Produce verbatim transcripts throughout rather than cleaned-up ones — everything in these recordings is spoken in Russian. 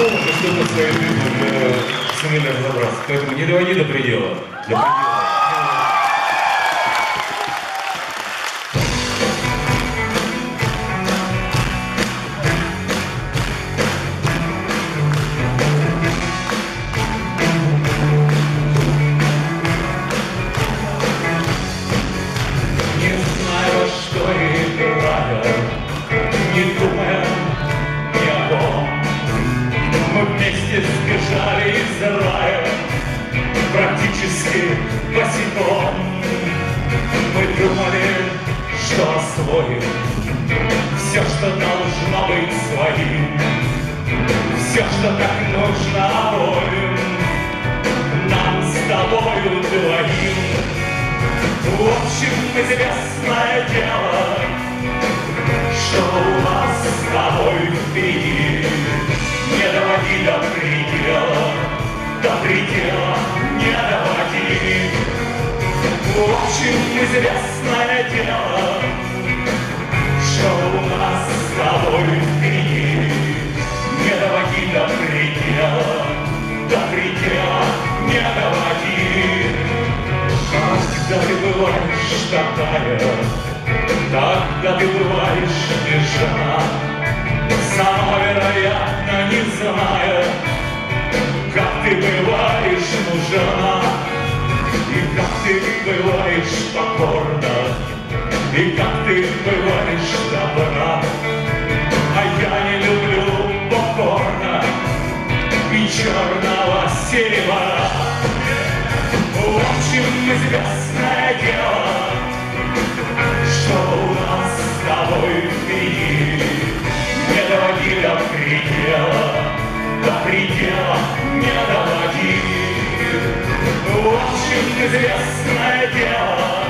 уже что-то в своей жизни уже сумели разобраться. Поэтому не доводи до предела. До предела. Сбежали из рая практически босиком. Мы думали, что освоим все, что должно быть своим, все, что так нужно обоим, нам с тобою двоим. В общем, известное дело, что у нас с тобой впереди. Не доводи до предела, до предела не доводи. В общем, известное дело, что у нас с тобой впереди. Не доводи до предела, до предела не доводи. Когда ты бываешь такая, тогда ты бываешь лишена, сама, вероятно, не зная, как ты бываешь нужна, и как ты бываешь покорна, и как ты бываешь добра. А я не люблю покорно и черного серебра. В общем, известное дело, что у нас с тобой впереди. Не доводи до предела, до предела не доводи. В общем, известное дело,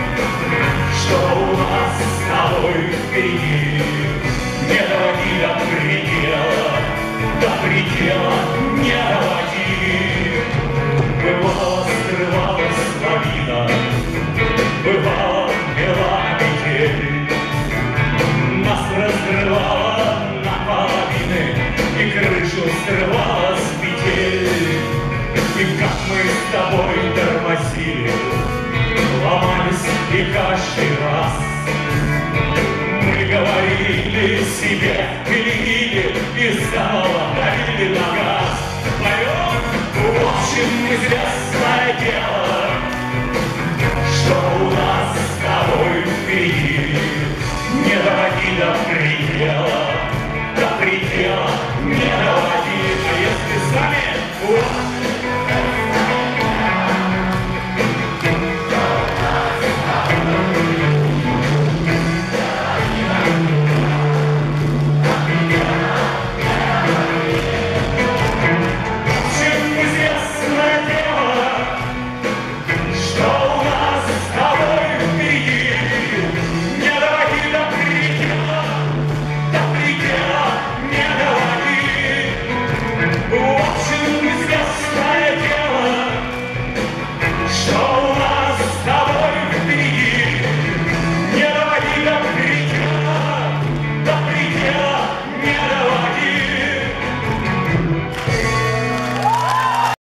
что у нас с тобой впереди. Не доводи до предела, до предела не доводи. Бывало, скрывалась лавина, бывало, мела метель, нас разрывала наполовины, и крышу срывала с петель. И как мы с тобой тормозили, ломались, и каждый раз мы говорили себе, берегили, и снова давили на газ. Поем, в общем, известно